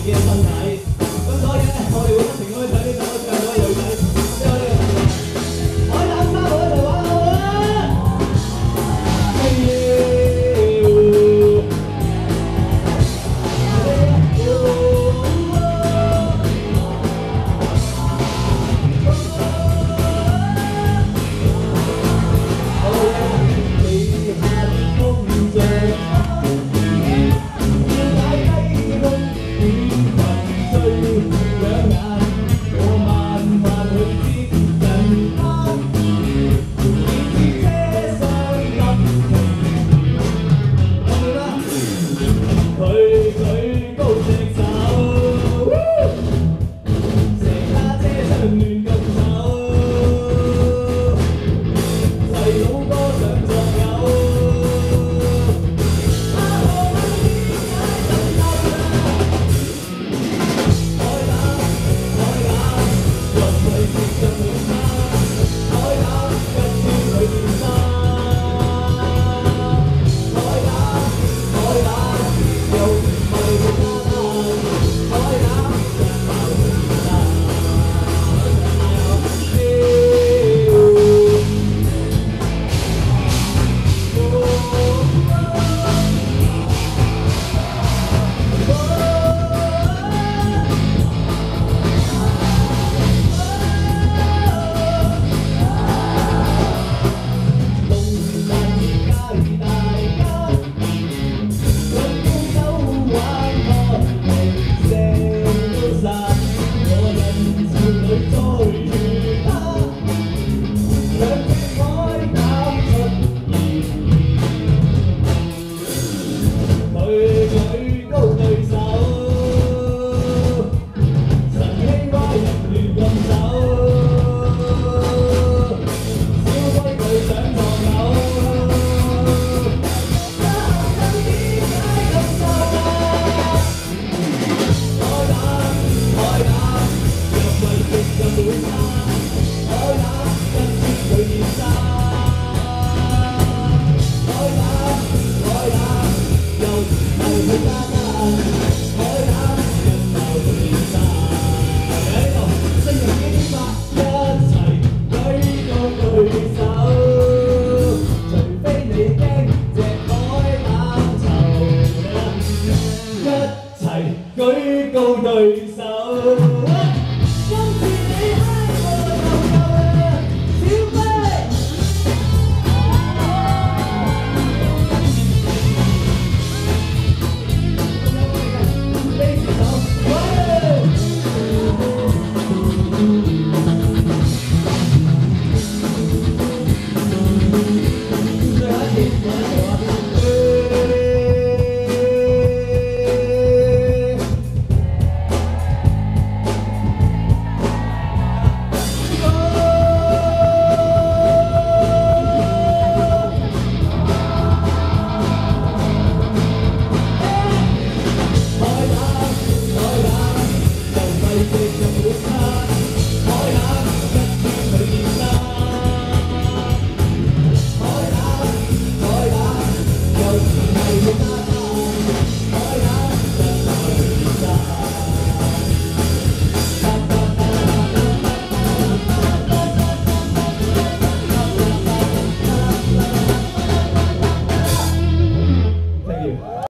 嘅身體。咁所以咧，我哋會不停咁樣睇呢首唱嗰個女仔，之後呢個朋友，海膽花我一齊玩好啦！舉高對手。